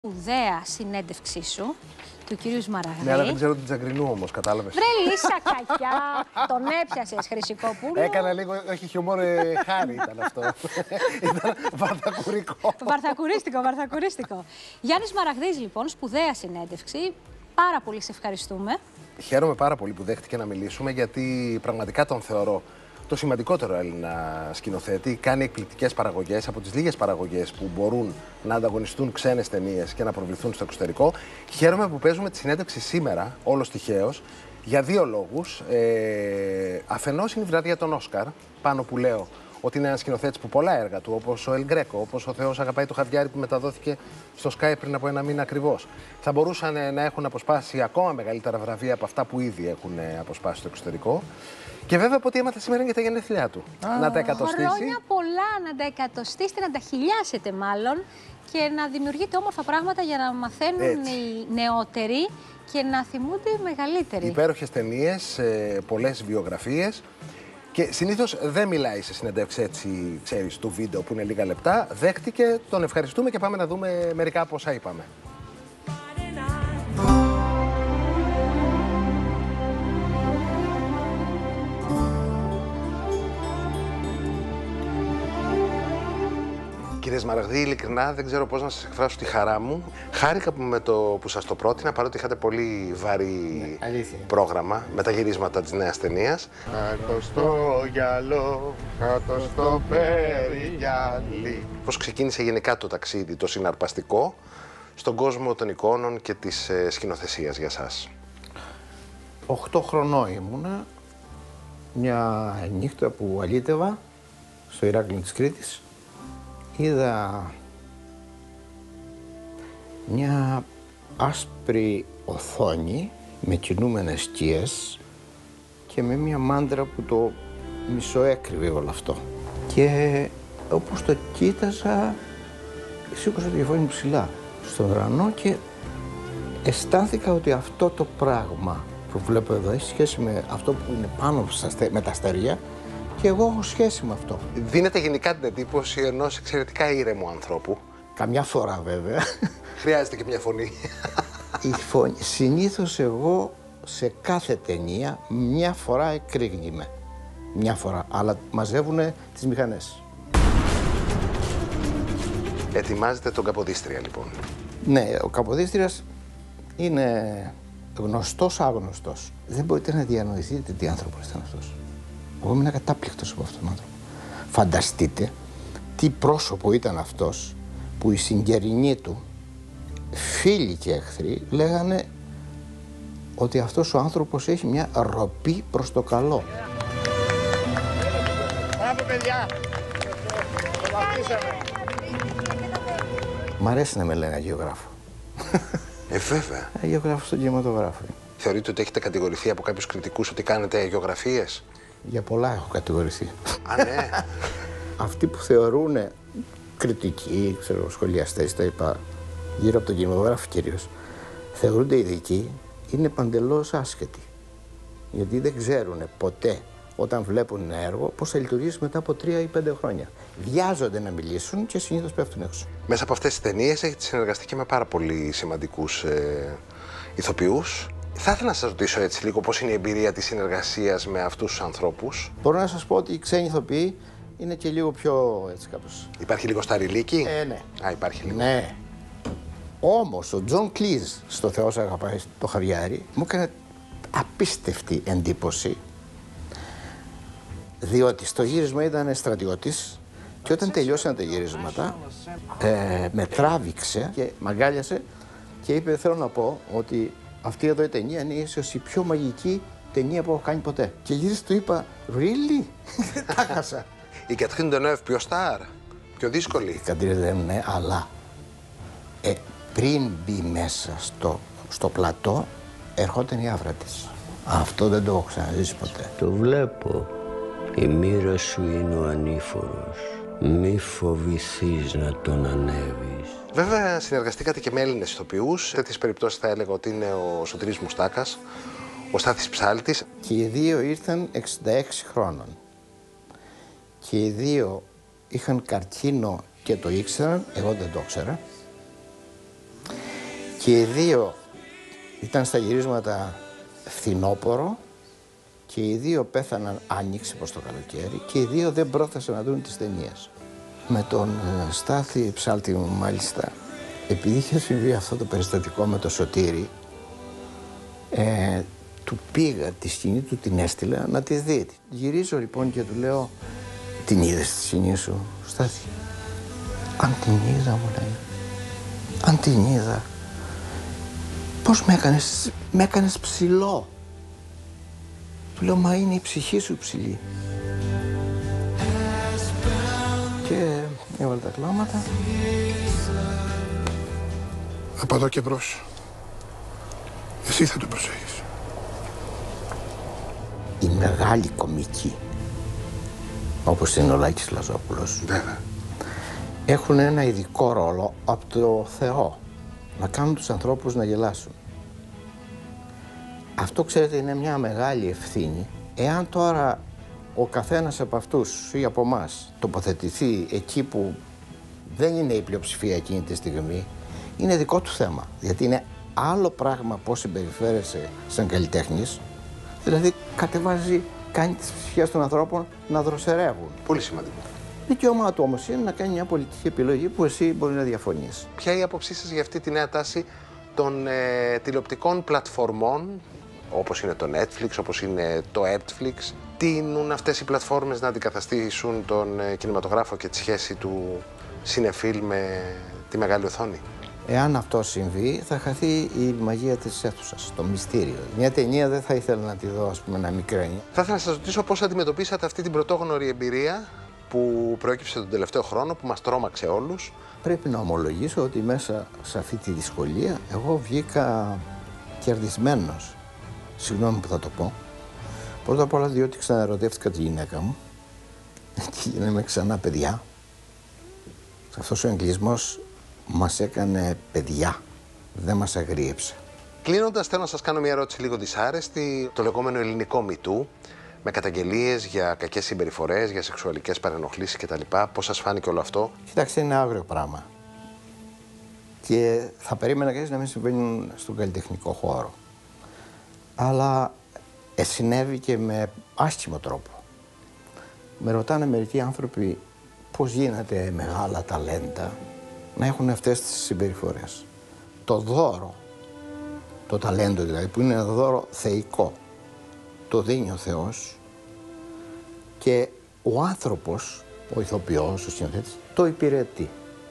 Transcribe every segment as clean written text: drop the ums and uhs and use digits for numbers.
Σπουδαία συνέντευξή σου του κυρίου Σμαραγδί. Ναι, αλλά δεν ξέρω την Τζαγκρινού όμως, κατάλαβες. Βρε Λίσσα κακιά, τον έπιασες Χρυσικόπουλο. Έκανα λίγο, όχι χιούμορ, χάρη ήταν αυτό. Ήταν βαρθακουρικό. Βαρθακουρίστικο. Γιάννης Σμαραγδής, λοιπόν, σπουδαία συνέντευξη. Πάρα πολύ σε ευχαριστούμε. Χαίρομαι πάρα πολύ που δέχτηκε να μιλήσουμε, γιατί πραγματικά τον θεωρώ το σημαντικότερο Έλληνα σκηνοθέτη. Κάνει εκπληκτικές παραγωγές, από τις λίγες παραγωγές που μπορούν να ανταγωνιστούν ξένες ταινίες και να προβληθούν στο εξωτερικό. Χαίρομαι που παίζουμε τη συνέντευξη σήμερα, όλος τυχαίως, για δύο λόγους. Αφενός είναι η βραδιά των Όσκαρ, πάνω που λέω ότι είναι ένας σκηνοθέτης που πολλά έργα του, όπως ο Ελ Γκρέκο, όπως ο Θεός αγαπάει το Χαβιάρι που μεταδόθηκε στο Sky πριν από ένα μήνα ακριβώς, θα μπορούσαν να έχουν αποσπάσει ακόμα μεγαλύτερα βραβεία από αυτά που ήδη έχουν αποσπάσει στο εξωτερικό. Και βέβαια από ό,τι έμαθα σήμερα είναι και τα γενέθλιά του. Να τα εκατοστήσει. Χρόνια πολλά, να τα εκατοστήσετε, να τα χιλιάσετε μάλλον και να δημιουργείτε όμορφα πράγματα για να μαθαίνουν οι νεότεροι και να θυμούνται οι μεγαλύτεροι. Υπέροχες ταινίες, πολλές βιογραφίες. Και συνήθως δεν μιλάει σε συνεντεύξεις έτσι, ξέρεις, του βίντεο που είναι λίγα λεπτά. Δέχτηκε, τον ευχαριστούμε και πάμε να δούμε μερικά από όσα είπαμε. Κύριε Σμαραγδί, ειλικρινά δεν ξέρω πώς να σας εκφράσω τη χαρά μου. Χάρηκα που σας το πρότεινα, παρότι είχατε πολύ βαρύ πρόγραμμα με τα γυρίσματα της νέας ταινίας. Κάτω στο γυαλό, κάτω στο περιγυαλί. Πώς ξεκίνησε γενικά το ταξίδι, το συναρπαστικό, στον κόσμο των εικόνων και της σκηνοθεσίας για σας? 8 χρονών ήμουνα, μια νύχτα που αλήτευα στο Ηράκλειο της Κρήτης. Είδα μια άσπρη οθόνη με κινούμενες σκιές και με μια μάντρα που το μισοέκρυβε όλο αυτό. Και όπως το κοίταζα, σήκωσα το κεφάλι μου ψηλά στον ουρανό και αισθάνθηκα ότι αυτό το πράγμα που βλέπω εδώ έχει σχέση με αυτό που είναι πάνω με τα αστέρια. Και εγώ έχω σχέση με αυτό. Δίνετε γενικά την εντύπωση ενός εξαιρετικά ήρεμου ανθρώπου. Καμιά φορά βέβαια. Χρειάζεται και μια φωνή. Η φωνή. Συνήθως εγώ σε κάθε ταινία μια φορά εκρήγνυμαι. Μια φορά. Αλλά μαζεύουνε τις μηχανές. Ετοιμάζετε τον Καποδίστρια λοιπόν. Ναι, ο Καποδίστριας είναι γνωστός άγνωστος. Δεν μπορείτε να διανοηθείτε τι άνθρωπος ήταν αυτός. Εγώ ήμουν κατάπληκτος από αυτόν τον άνθρωπο. Φανταστείτε τι πρόσωπο ήταν αυτός που οι συγγερινοί του, φίλοι και εχθροί, λέγανε ότι αυτός ο άνθρωπος έχει μια ροπή προς το καλό. Μπράβο, παιδιά! Μ' αρέσει να με λένε αγιογράφο. Βέβαια. Αγιογράφο στον κινηματογράφο. Θεωρείτε ότι έχετε κατηγορηθεί από κάποιους κριτικούς ότι κάνετε αγιογραφίες? Για πολλά έχω κατηγορηθεί. Α, ναι. Αυτοί που θεωρούν κριτικοί, ξέρω, σχολιαστές, τα είπα, γύρω από τον κινηματογράφο κυρίως, θεωρούνται ειδικοί, είναι παντελώς άσχετοι. Γιατί δεν ξέρουν ποτέ, όταν βλέπουν ένα έργο, πώς θα λειτουργήσει μετά από 3 ή 5 χρόνια. Βιάζονται να μιλήσουν και συνήθως πέφτουν έξω. Μέσα από αυτές τις ταινίες έχετε συνεργαστεί και με πάρα πολύ σημαντικούς ηθοποιούς. Θα ήθελα να σας ρωτήσω έτσι λίγο πώς είναι η εμπειρία της συνεργασίας με αυτούς τους ανθρώπους. Μπορώ να σας πω ότι οι ξένοι ηθοποιοί είναι και λίγο πιο έτσι κάπως. Υπάρχει λίγο σταριλίκι? Ναι. Α, υπάρχει λίγο. Ναι. Όμως ο Τζον Κλίζ στο Θεός αγαπάει το Χαβιάρι μου έκανε απίστευτη εντύπωση, διότι στο γύρισμα ήταν στρατιώτης και όταν τελειώσαν τα γυρίσματα με τράβηξε και μ' αγκάλιασε και είπε: θέλω να πω ότι αυτή εδώ η ταινία είναι ίσως η πιο μαγική ταινία που έχω κάνει ποτέ. Και γύρισε του είπα: really? Τα χάσα. Η Κατρίν Ντενόεφ πιο στάρ, πιο δύσκολη. Η Κατρίν Ντενόεφ, ναι, αλλά πριν μπει μέσα στο πλατό, ερχόταν η άβρα της. Αυτό δεν το έχω ξαναζήσει ποτέ. Το βλέπω. Η μοίρα σου είναι ο ανήφορος. Μη φοβηθείς να τον ανέβεις. Βέβαια, συνεργαστήκατε και με Έλληνες ηθοποιούς. Σε τέτοιες περιπτώσεις θα έλεγα ότι είναι ο Σωτήρης Μουστάκας, ο Στάθης Ψάλτης. Και οι δύο ήρθαν 66 χρόνων. Και οι δύο είχαν καρκίνο και το ήξεραν, εγώ δεν το ήξερα. Και οι δύο ήταν στα γυρίσματα φθινόπωρο και οι δύο πέθαναν άνοιξη προς το καλοκαίρι και οι δύο δεν πρόθεσαν να δουν τις ταινίες. Με τον Στάθη Ψάλτη μου μάλιστα, επειδή είχε συμβεί αυτό το περιστατικό με το Σωτήρη, του πήγα τη σκηνή του, την έστειλα να τη δει. Γυρίζω λοιπόν και του λέω, την είδες τη σκηνή σου, Στάθη? Αν την είδα, μου λέει, αν την είδα, πώς με έκανες ψηλό. Του λέω, μα είναι η ψυχή σου ψηλή. Και έβαλε τα κλάματα. Από εδώ και μπρος, εσύ θα το προσέχεις. Η μεγάλη κομική, όπως είναι ο Λάκης Λαζόπουλος, Βέβαια. έχουν ένα ειδικό ρόλο από το Θεό, να κάνουν τους ανθρώπους να γελάσουν. Αυτό, ξέρετε, είναι μια μεγάλη ευθύνη. Εάν τώρα ο καθένας από αυτούς ή από εμάς τοποθετηθεί εκεί που δεν είναι η πλειοψηφία εκείνη τη στιγμή, είναι δικό του θέμα. Γιατί είναι άλλο πράγμα πώς συμπεριφέρεσαι σαν καλλιτέχνης, δηλαδή κάνει τις ψυχές των ανθρώπων να δροσερεύουν. Πολύ σημαντικό. Δικαίωμά του όμως είναι να κάνει μια πολιτική επιλογή που εσύ μπορεί να διαφωνείς. Ποια είναι η άποψή σας για αυτή τη νέα τάση των τηλεοπτικών πλατφορμών, όπως είναι το Netflix, όπως είναι το Netflix? Τείνουν αυτές οι πλατφόρμες να αντικαταστήσουν τον κινηματογράφο και τη σχέση του σινεφίλ με τη μεγάλη οθόνη? Εάν αυτό συμβεί, θα χαθεί η μαγεία της αίθουσας, το μυστήριο. Μια ταινία δεν θα ήθελα να τη δω, ας πούμε, να μικραίνει. Θα ήθελα να σας ρωτήσω πώς αντιμετωπίσατε αυτή την πρωτόγνωρη εμπειρία που προέκυψε τον τελευταίο χρόνο, που μας τρόμαξε όλους. Πρέπει να ομολογήσω ότι μέσα σε αυτή τη δυσκολία εγώ βγήκα κερδισμένος. Συγγνώμη που θα το πω. Πρώτα απ' όλα διότι ξαναερωτεύτηκα τη γυναίκα μου και γίναμε ξανά παιδιά. Αυτός ο εγκλισμός μας έκανε παιδιά, δεν μας αγρίεψε. Κλείνοντας, θέλω να σας κάνω μια ερώτηση λίγο δυσάρεστη. Το λεγόμενο ελληνικό MeToo, με καταγγελίες για κακές συμπεριφορές, για σεξουαλικές παρενοχλήσεις κτλ. Πώς σας φάνηκε όλο αυτό? Κοιτάξτε, είναι άγριο πράγμα. Και θα περίμενα κανείς να μην συμβαίνουν στον καλλιτεχνικό χώρο. Αλλά συνέβη και με άσχημο τρόπο. Με ρωτάνε μερικοί άνθρωποι πώς γίνεται μεγάλα ταλέντα να έχουν αυτές τις συμπεριφορές. Το δώρο, το ταλέντο δηλαδή, που είναι ένα δώρο θεϊκό, το δίνει ο Θεός και ο άνθρωπος, ο ηθοποιός, ο σκηνοθέτης, το υπηρετεί.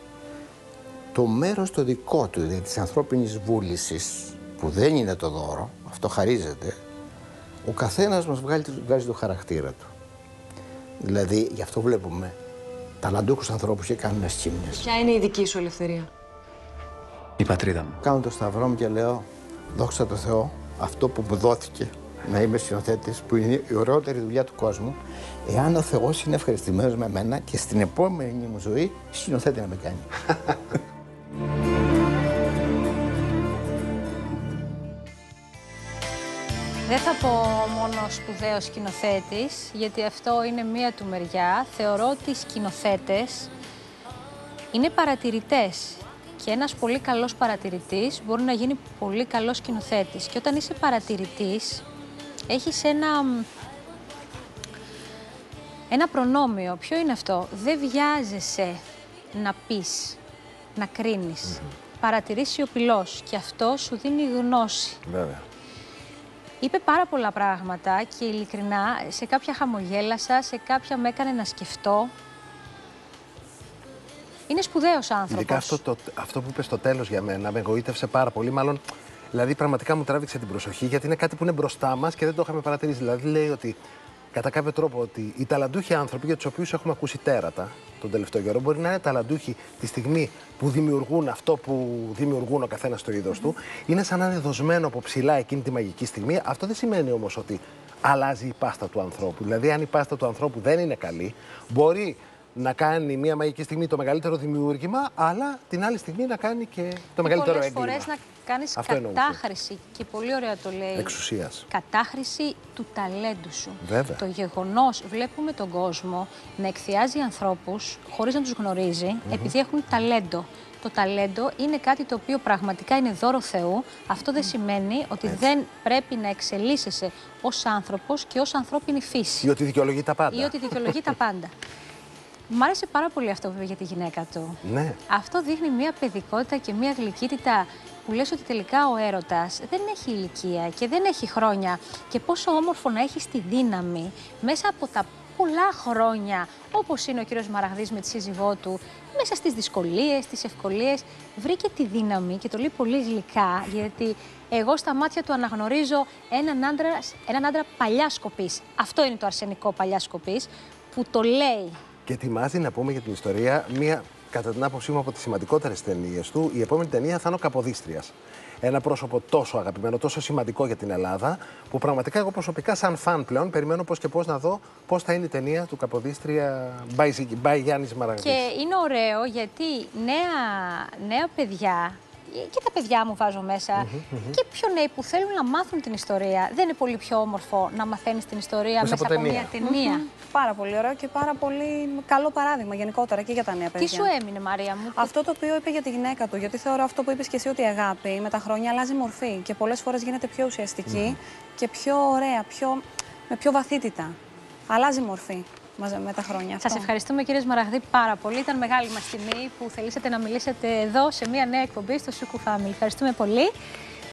Το μέρος το δικό του, δηλαδή της ανθρώπινης βούλησης, που δεν είναι το δώρο, αυτό χαρίζεται, ο καθένας μας βγάζει το χαρακτήρα του. Δηλαδή, γι' αυτό βλέπουμε ταλαντούχους ανθρώπους και κάνουν σχήμνες. Ποια είναι η δική σου ελευθερία? Η πατρίδα μου. Κάνω το σταυρό μου και λέω, δόξα τω Θεώ, αυτό που μου δόθηκε να είμαι σκηνοθέτης, που είναι η ωραιότερη δουλειά του κόσμου, εάν ο Θεός είναι ευχαριστημένος με μένα και στην επόμενη μου ζωή σκηνοθέτη να με κάνει. Δεν θα πω μόνο σπουδαίος σκηνοθέτης, γιατί αυτό είναι μία του μεριά. Θεωρώ ότι οι σκηνοθέτες είναι παρατηρητές και ένας πολύ καλός παρατηρητής μπορεί να γίνει πολύ καλός σκηνοθέτης. Και όταν είσαι παρατηρητής, έχεις ένα προνόμιο. Ποιο είναι αυτό? Δεν βιάζεσαι να πεις, να κρίνεις. Παρατηρείς σιωπηλός και αυτό σου δίνει γνώση. Βέβαια. Είπε πάρα πολλά πράγματα και ειλικρινά σε κάποια χαμογέλασα, σε κάποια με έκανε να σκεφτώ. Είναι σπουδαίος άνθρωπος. Ειδικά αυτό που είπε στο τέλος για μένα με εγωίτευσε πάρα πολύ. Μάλλον, δηλαδή, πραγματικά μου τράβηξε την προσοχή, γιατί είναι κάτι που είναι μπροστά μας και δεν το είχαμε παρατηρήσει. Δηλαδή, λέει ότι κατά κάποιο τρόπο ότι οι ταλαντούχοι άνθρωποι για τους οποίους έχουμε ακούσει τέρατα τον τελευταίο καιρό μπορεί να είναι ταλαντούχοι τη στιγμή που δημιουργούν αυτό που δημιουργούν ο καθένας στο είδος του. Είναι σαν να είναι δοσμένο από ψηλά εκείνη τη μαγική στιγμή. Αυτό δεν σημαίνει όμως ότι αλλάζει η πάστα του ανθρώπου. Δηλαδή, αν η πάστα του ανθρώπου δεν είναι καλή, μπορεί να κάνει μία μαγική στιγμή το μεγαλύτερο δημιούργημα, αλλά την άλλη στιγμή να κάνει και το μεγαλύτερο έγκλημα. Πολλές φορές να κάνεις κατάχρηση, και πολύ ωραία το λέει. Εξουσίας. Κατάχρηση του ταλέντου σου. Βέβαια. Το γεγονός, βλέπουμε τον κόσμο να εκθιάζει ανθρώπους χωρίς να τους γνωρίζει, επειδή έχουν ταλέντο. Το ταλέντο είναι κάτι το οποίο πραγματικά είναι δώρο Θεού. Αυτό δεν σημαίνει ότι δεν πρέπει να εξελίσσεσαι ως άνθρωπος και ως ανθρώπινη φύση. Ή ότι δικαιολογεί τα πάντα. Ή ότι δικαιολογεί τα πάντα. Μ' άρεσε πάρα πολύ αυτό βέβαια για τη γυναίκα του. Ναι. Αυτό δείχνει μια παιδικότητα και μια γλυκύτητα που λες ότι τελικά ο έρωτας δεν έχει ηλικία και δεν έχει χρόνια. Και πόσο όμορφο να έχει τη δύναμη μέσα από τα πολλά χρόνια, όπως είναι ο κύριος Μαραγδής με τη σύζυγό του, μέσα στις δυσκολίες, στις ευκολίες, βρήκε τη δύναμη και το λέει πολύ γλυκά, γιατί εγώ στα μάτια του αναγνωρίζω έναν άντρα παλιάς σκοπής. Αυτό είναι το αρσενικό παλιάς σκοπής που το λέει. Και ετοιμάζει, να πούμε για την ιστορία, μία, κατά την άποψή μου, από τις σημαντικότερες ταινίες του. Η επόμενη ταινία θα είναι ο Καποδίστριας. Ένα πρόσωπο τόσο αγαπημένο, τόσο σημαντικό για την Ελλάδα, που πραγματικά εγώ προσωπικά, σαν φαν πλέον, περιμένω πώς και πώς να δω πώς θα είναι η ταινία του Καποδίστρια by Γιάννης Μαραγδής. Και είναι ωραίο γιατί νέα παιδιά, και τα παιδιά μου βάζω μέσα, και πιο νέοι που θέλουν να μάθουν την ιστορία. Δεν είναι πολύ πιο όμορφο να μαθαίνεις την ιστορία μέσα από μια ταινία. Πάρα πολύ ωραίο και πάρα πολύ καλό παράδειγμα γενικότερα και για τα νέα παιδιά. Τι σου έμεινε, Μαρία μου? Αυτό το οποίο είπε για τη γυναίκα του, γιατί θεωρώ αυτό που είπες και εσύ, ότι η αγάπη με τα χρόνια αλλάζει μορφή και πολλές φορές γίνεται πιο ουσιαστική και πιο ωραία, με πιο βαθύτητα. Αλλάζει μορφή με τα χρόνια. Σας ευχαριστούμε, κύριε Μαραγδή, πάρα πολύ. Ήταν μεγάλη μας τιμή που θελήσατε να μιλήσετε εδώ σε μια νέα εκπομπή στο Σούκου Family. Ευχαριστούμε πολύ.